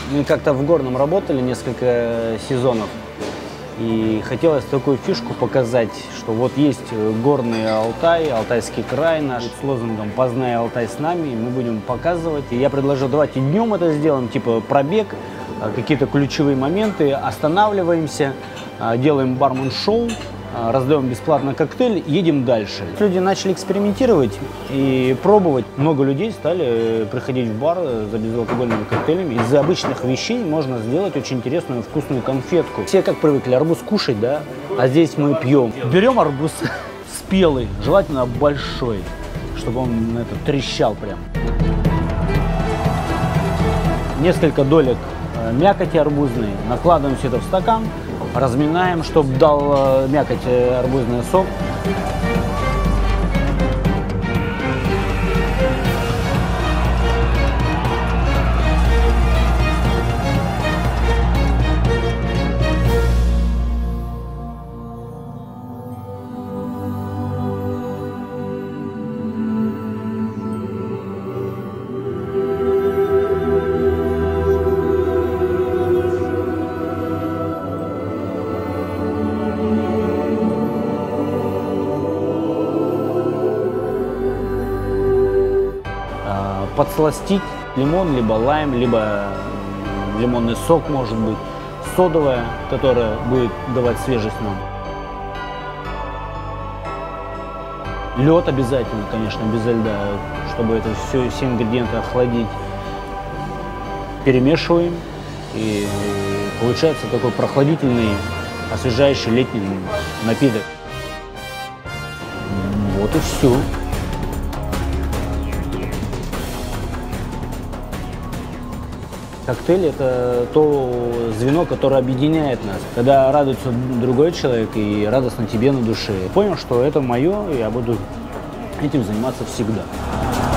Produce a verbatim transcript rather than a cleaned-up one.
Мы как-то в Горном работали несколько сезонов, и хотелось такую фишку показать, что вот есть горный Алтай, Алтайский край наш, с лозунгом «Познай Алтай с нами», и мы будем показывать. И я предложил, давайте днем это сделаем, типа пробег, какие-то ключевые моменты, останавливаемся, делаем бармен-шоу, раздаем бесплатно коктейль, едем дальше. Люди начали экспериментировать и пробовать. Много людей стали приходить в бар за безалкогольными коктейлями. Из обычных вещей можно сделать очень интересную вкусную конфетку. Все как привыкли арбуз кушать, да? А здесь мы пьем. Берем арбуз спелый, желательно большой, чтобы он это, трещал прям. Несколько долек мякоти арбузной, накладываем все это в стакан, разминаем, чтобы дал мякоть арбузный сок. Подсластить лимон, либо лайм, либо лимонный сок, может быть, содовая, которая будет давать свежесть нам. Лед обязательно, конечно, без льда, чтобы это все, все ингредиенты охладить. Перемешиваем, и получается такой прохладительный, освежающий летний напиток. Вот и все. Коктейль – это то звено, которое объединяет нас. Когда радуется другой человек и радостно тебе на душе. Понял, что это мое, и я буду этим заниматься всегда.